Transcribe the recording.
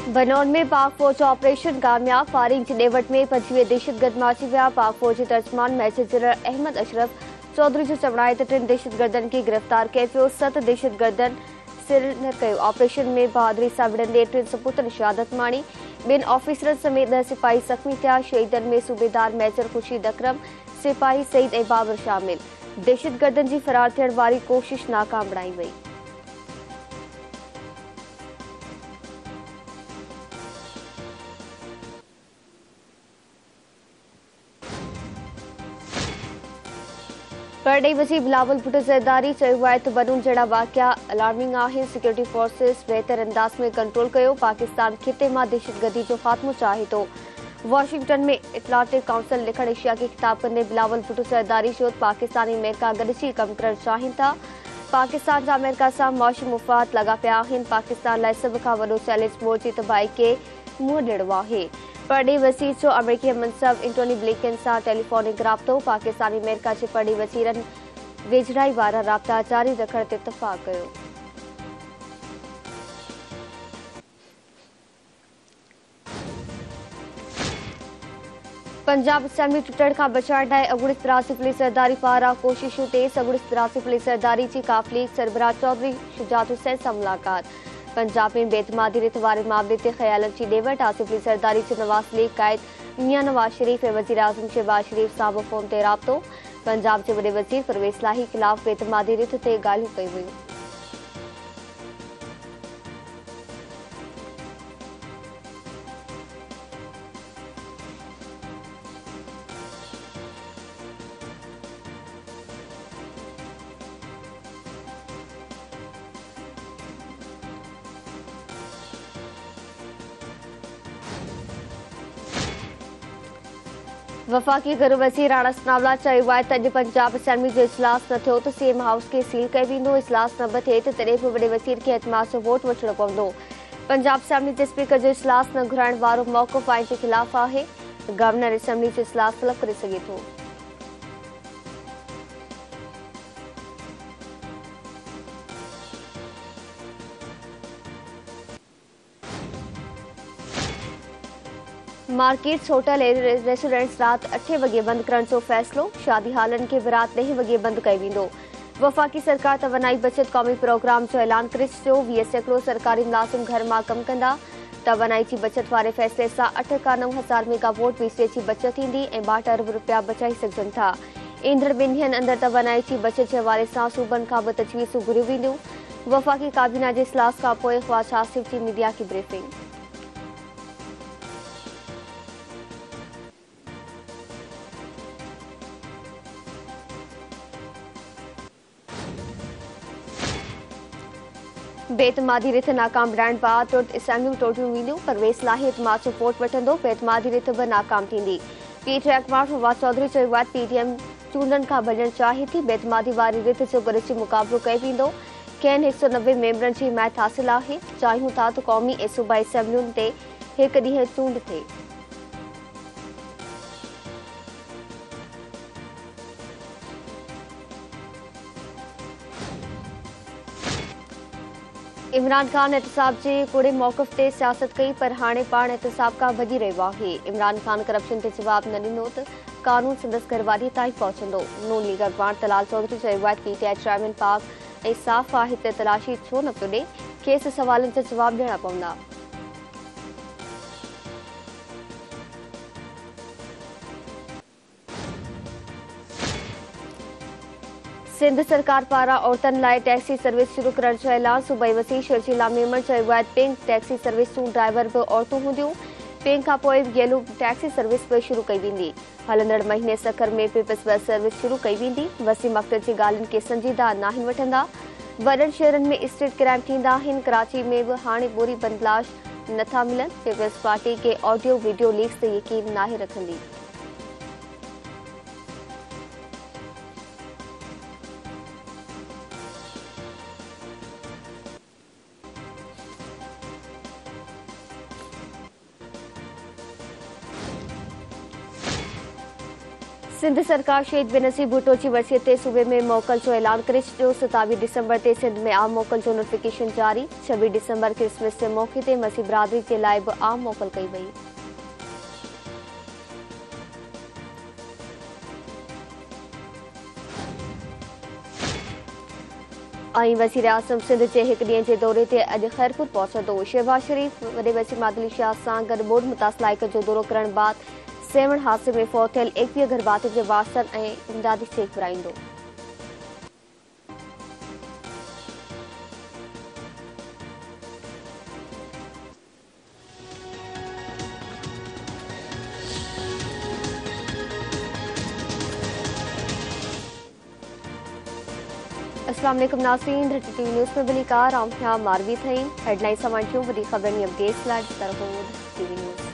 बनौर में पाक फौज ऑपरेशन कामयाब। फारिंग चिनेवट में 25 दहशतगर्द माची विया। पाक फौज तर्जमान मेजर जनरल अहमद अशरफ चौधरी जो चवणाए त 3 दहशतगर्दन खे गिरफ्तार कयो पियो। 7 दहशतगर्दन सिर कयो। ऑपरेशन में बहादुरी सां विढ़ंदे 3 सपूतनि शहादत माणी। 2 ऑफिसरनि समेत 10 सिपाही ज़ख़्मी थिया। शहीदनि में सूबेदार मेजर ख़ुर्शीद अकरम, सिपाही सईद ऐं बाबर शामिल। दहशतगर्दनि जी फरार थियण वारी कोशिश नाकाम बणाई वई। परॾेही वज़ीर बिलावल भुट्टो ज़रदारी चयो आहे त बनून जहिड़ा वाक़िया अलार्मिंग आहिनि। सिक्योरिटी फोर्सेस बहितर अंदाज़ में कंट्रोल कयो। पाकिस्तान खिते मां दहशतगर्दी जो ख़ात्मो चाहे थो। वॉशिंगटन में एटलांटिक काउंसिल लिखण एशिया खे ख़िताब कंदे बिलावल भुट्टो ज़रदारी चयो त पाकिस्तान ऐं अमेरिका गॾिजी कमु करणु चाहिनि था। पाकिस्तान जा अमेरिका सां मुआशी मुफ़ाद लॻा पिया आहिनि। पाकिस्तान लाइ सभ खां वॾो चैलेंज मुल्क जी तबाही खे मुंहुं ॾियणो आहे। परॾेही वज़ीर जो अमेरिकी मनसब एंटोनी ब्लिंकन सां टेलीफोनिक राब्तो। पाकिस्तान ऐं अमेरिका जे परॾेही वज़ीरनि वेझराई वारा राब्ता जारी रखण ते इतफ़ाक़ कयो। पंजाब असेंबली टुटण खां बचाइण लाइ अगुड़िस तिरासी पुलिस सरदारी पारां कोशिशूं तेज़। अगुड़िस तिरासी पुलिस सरदारी जी काफ़िली सरबराह चौधरी शुजात हुसैन सां मुलाक़ात। पंजाब में बेतमादी रिथ वारे मामले ते ख़यालनि जी ॾेवट। आसिफ अली सरदारी जो नवाज़ लीग क़ाइद मियां नवाज़ शरीफ़ ऐं वज़ीर आज़म शहबाज शरीफ़ सां बि फ़ोन ते राब्तो। पंजाब जे वॾे वज़ीर परवेज़ लाही ख़िलाफ़ बेतमादी रिथ ते ॻाल्हियूं कयूं वयूं। वफ़ाक़ी गृह वज़ीर राणा सनावला चयो आहे त अॼु पंजाब असेंबली जो इजलास न थियो त सीएम हाउस खे सील कयो वेंदो। इजलास न बि थिए त तॾहिं बि वॾे वज़ीर खे एतमाद जो वोट वठणो पवंदो। पंजाब असेंबली जे स्पीकर जो इजलास न घुराइण वारो मौक़िफ़ आइन जे ख़िलाफ़ आहे। गवर्नर असेंबली जो इजलास तलब करे सघे थो। मार्केट्स, होटल ऐं रेस्टोरेंट्स रात 8 वॻे बंदि करण जो फ़ैसिलो। शादी हालनि खे बि रात 10 वॻे बंदि कयो वेंदो। वफ़ाक़ी सरकार तवानाई बचत क़ौमी प्रोग्राम जो ऐलान करे छॾियो। 20% सरकारी मुलाज़िम घर मां कमु कंदा। तवानाई जी बचत वारे फ़ैसिले सां 8 खां 9 हज़ार मेगावॉट बिजली जी बचत थींदी ऐं 62 अरब रुपया बचाई सघजनि था। ईंदड़ 2 ॾींहनि अंदरि तवानाई जी बचत जे हवाले सां सूबनि खां बि तजवीज़ूं घुरियूं वेंदियूं। वफ़ाक़ी काबीना जे इजलास खां पोइ ख़्वाजा आसिफ जी मीडिया की ब्रीफिंग। बेतमादी रिथ नाकाम बणाइण बाद तुर्त असेंबलियूं टोटियूं वेंदियूं। परवेज़ लाही एतमाद जो वोट वठंदो। बेतमादी रिथ बि नाकाम थींदी। पीटीआई अखबार फवाद चौधरी चयो आहे पीटीएम चूंडनि खां भॼणु चाहे थी। बेतमादी वारी रिथ जो गॾिजी मुक़ाबिलो कयो वेंदो। खेनि 190 मेंबरनि जी हिमायत हासिल आहे। चाहियूं था त क़ौमी ऐं सूबाई असेंबलियुनि ते हिकु ॾींहुं चूंड थिए। इमरान खान एहतसाब जे कूड़े मौक़िफ़ ते सियासत कई पर हाणे पाण एहतसाब खां भॼी रहियो आहे। इमरान खान करप्शन ते जवाब न ॾिनो त कानून संदसि घरवारीअ ताईं पहुचंदो। नून लीग अॻवान तलाल चौधरी चयो आहे पीटीआई चेयरमैन पाक ऐं साफ़ आहे त तलाशी छो न पियो ॾे। खेसि सवालनि जा जवाब ॾियणा पवंदा। सिंध सरकार पारां औरतुनि लाइ टैक्सी सर्विस शुरू करण जो ऐलान। सूबाई वज़ीर शर्जीला मेमन चयो आहे पिंक टैक्सी सर्विसूं ड्राइवर बि औरतूं हूंदियूं। पिंक खां पोइ येलो टैक्सी सर्विस बि शुरू कई वेंदी। हलंदड़ महीने सखर में पीपल्स बस सर्विस शुरू कई वेंदी। वसीम अख्तर जी ॻाल्हियुनि खे संजीदा नाहिनि वठंदा। वॾनि शहरनि में स्ट्रीट क्राइम थींदा आहिनि। कराची में बि हाणे ॿोरी बंदलाश नथा मिलनि। पीपल्स पार्टी के ऑडियो वीडियो लीक्स ते यकीन नाहे रखंदी। सिंध सरकार शहीद बेनज़ीर भुट्टो की वसीयत ते सूबे में मोकल जो ऐलान करे छो। 27 डिसंबर ते सिंध में आम मोकल जो नोटिफिकेशन जारी। 26 डिसंबर क्रिसमस के मौके ते मसीह बिरादरी के लाइ भी आम मोकल कई वई। वज़ीर आज़म सिंध के एक ॾींहं के दौरे ते अॼु खैरपुर पहुचंदो। शहबाज शरीफ वॾे वज़ीर मादली शाह सां गॾु ॿोॾ मुतासिर इलाइक़े जो दौरो करण बाद सेवण हादसे में फौत थियल 21 गर्भातियुनि जे वारसनि ऐं इमदादी चेक विराईंदो। अस्सलाम वालेकुम नाज़रीन, टीवी न्यूज़ में बिली कार मारवी थई हेडलाइन समाचारों वडी खबरनी अपडेट्स लाइ टीवी न्यूज़।